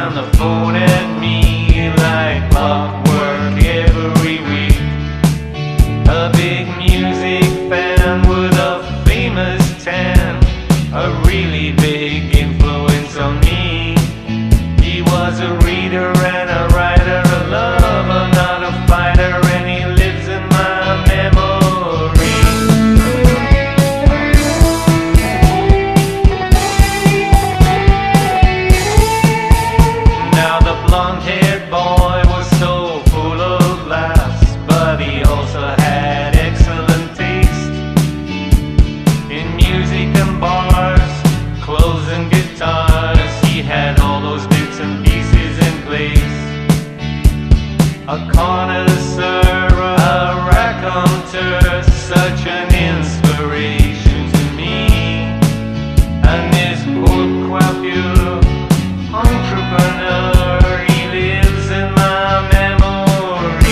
on the phone at me like clockwork every week. A big music fan with a famous tan, a really big influence on me. He was a reader and a writer, a lover, not a fighter, and he lives in my memory. Now the blonde-haired boy was so full of laughs, but he also had excellent taste in music and bars, clothes and guitars. He had all those bits and pieces in place. A connoisseur, a raconteur, such an inspiration to me. And this haute coiffure entrepreneur, he lives in my memory.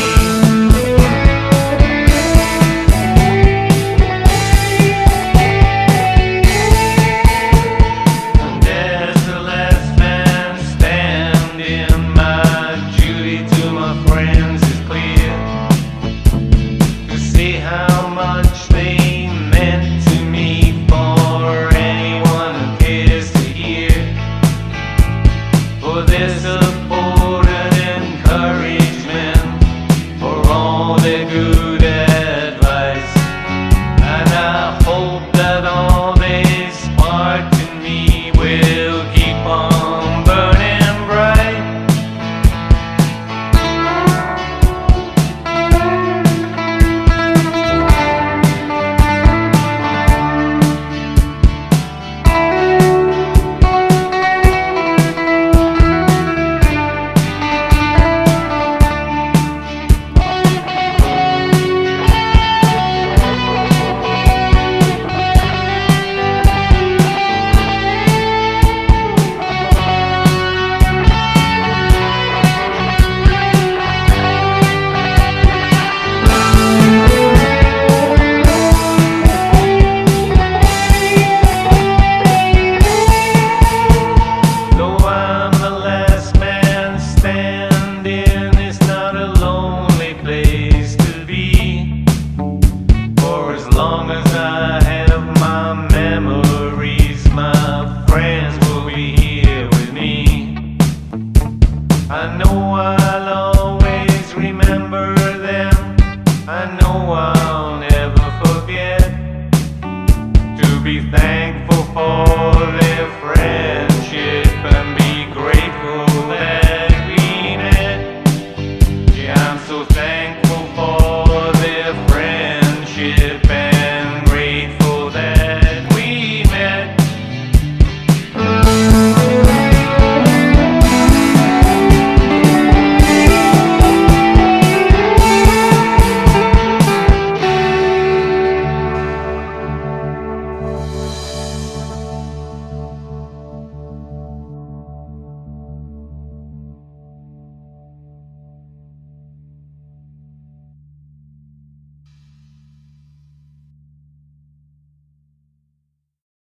And there's the last man standing, my duty to my friends is clear, to see how much they meant to me, for anyone who cares to hear, for their support and encouragement, for all their good advice. And I hope that all they spark in me will keep on burning bright. Though I'm the last man standing, it's not a lonely place to be. For as long as I have my memories, my friends will be here with me. I know I